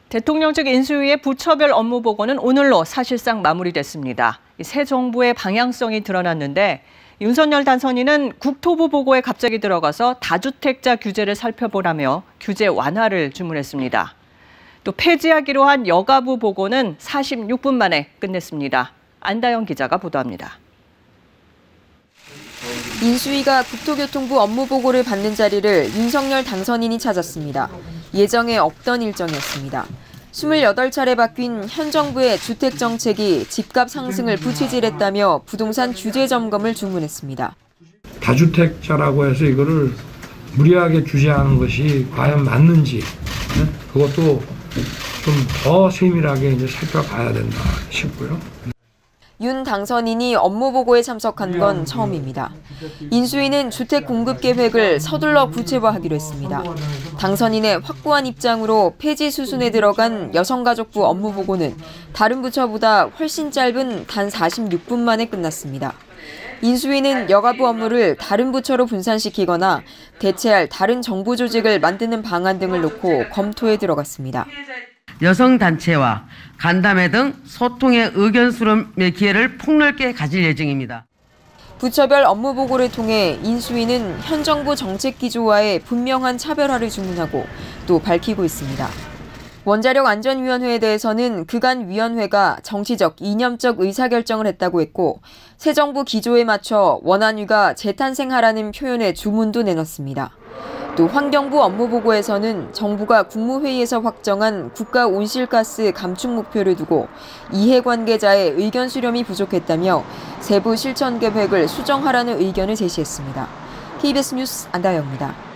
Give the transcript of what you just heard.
대통령 측 인수위의 부처별 업무 보고는 오늘로 사실상 마무리됐습니다. 새 정부의 방향성이 드러났는데 윤석열 당선인은 국토부 보고에 갑자기 들어가서 다주택자 규제를 살펴보라며 규제 완화를 주문했습니다. 또 폐지하기로 한 여가부 보고는 46분 만에 끝냈습니다. 안다영 기자가 보도합니다. 인수위가 국토교통부 업무 보고를 받는 자리를 윤석열 당선인이 찾았습니다. 예정에 없던 일정이었습니다. 28차례 바뀐 현 정부의 주택 정책이 집값 상승을 부채질했다며 부동산 규제 점검을 주문했습니다. 다주택자라고 해서 이거를 무리하게 규제하는 것이 과연 맞는지 그것도 좀 더 세밀하게 이제 살펴봐야 된다 싶고요. 윤 당선인이 업무 보고에 참석한 건 처음입니다. 인수위는 주택 공급 계획을 서둘러 구체화하기로 했습니다. 당선인의 확고한 입장으로 폐지 수순에 들어간 여성가족부 업무 보고는 다른 부처보다 훨씬 짧은 단 46분 만에 끝났습니다. 인수위는 여가부 업무를 다른 부처로 분산시키거나 대체할 다른 정부 조직을 만드는 방안 등을 놓고 검토에 들어갔습니다. 여성단체와 간담회 등 소통의 의견 수렴의 기회를 폭넓게 가질 예정입니다. 부처별 업무 보고를 통해 인수위는 현 정부 정책 기조와의 분명한 차별화를 주문하고 또 밝히고 있습니다. 원자력안전위원회에 대해서는 그간 위원회가 정치적, 이념적 의사결정을 했다고 했고 새 정부 기조에 맞춰 원안위가 재탄생하라는 표현의 주문도 내놨습니다. 또 환경부 업무 보고에서는 정부가 국무회의에서 확정한 국가 온실가스 감축 목표를 두고 이해관계자의 의견 수렴이 부족했다며 세부 실천 계획을 수정하라는 의견을 제시했습니다. KBS 뉴스 안다영입니다.